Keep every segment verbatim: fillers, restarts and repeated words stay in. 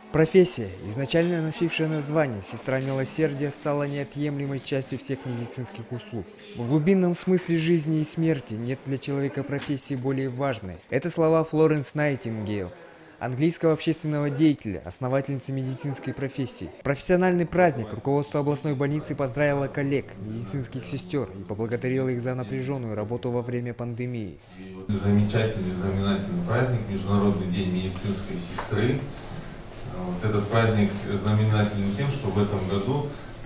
Профессия, изначально носившая название «Сестра милосердия», стала неотъемлемой частью всех медицинских услуг. В глубинном смысле жизни и смерти нет для человека профессии более важной. Это слова Флоренс Найтингейл, английского общественного деятеля, основательницы медицинской профессии. Профессиональный праздник руководство областной больницы поздравило коллег, медицинских сестер и поблагодарило их за напряженную работу во время пандемии. Замечательный, знаменательный праздник, Международный день медицинской сестры. Вот этот праздник знаменателен тем, что в этом году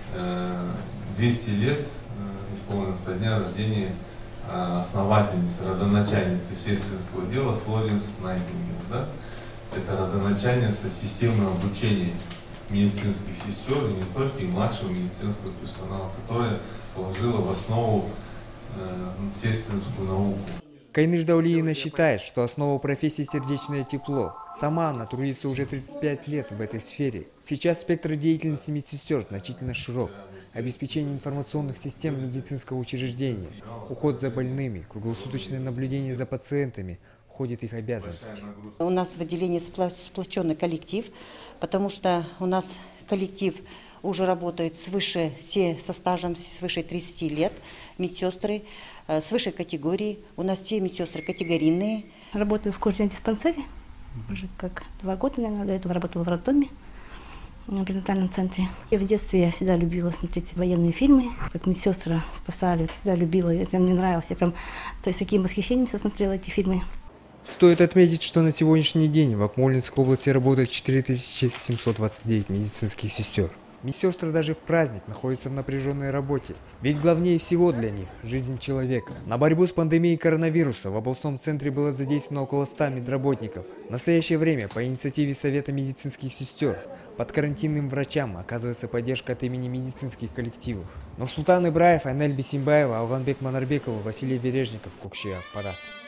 двести лет исполнилось со дня рождения основательницы, родоначальницы сестринского дела Флоренс Найтингейл. Да? Это родоначальница системного обучения медицинских сестер, и не только, и младшего медицинского персонала, которая положила в основу сестринскую науку. Кайныш Даулиевна считает, что основа профессии – сердечное тепло. Сама она трудится уже тридцать пять лет в этой сфере. Сейчас спектр деятельности медсестер значительно широк. Обеспечение информационных систем медицинского учреждения, уход за больными, круглосуточное наблюдение за пациентами входит в их обязанности. У нас в отделении сплоченный коллектив, потому что у нас коллектив уже работает свыше, все со стажем свыше тридцати лет, медсестры с высшей категории. У нас все медсестры категорийные. Работаю в кожном диспансере, уже как два года, наверное, до этого работала в роддоме, в перинатальном центре. И в детстве я всегда любила смотреть военные фильмы, как медсестры спасали, всегда любила, это прям мне нравилось, я прям то есть, с таким восхищением смотрела эти фильмы. Стоит отметить, что на сегодняшний день в Акмолинской области работает четыре тысячи семьсот двадцать девять медицинских сестер. Медсестры даже в праздник находятся в напряженной работе, ведь главнее всего для них – жизнь человека. На борьбу с пандемией коронавируса в областном центре было задействовано около ста медработников. В настоящее время по инициативе Совета медицинских сестер под карантинным врачам оказывается поддержка от имени медицинских коллективов. Нурсултан Ибраев, Айнель Бисимбаева, Алганбек Манарбекова, Василий Бережников, Кукшия, Пара.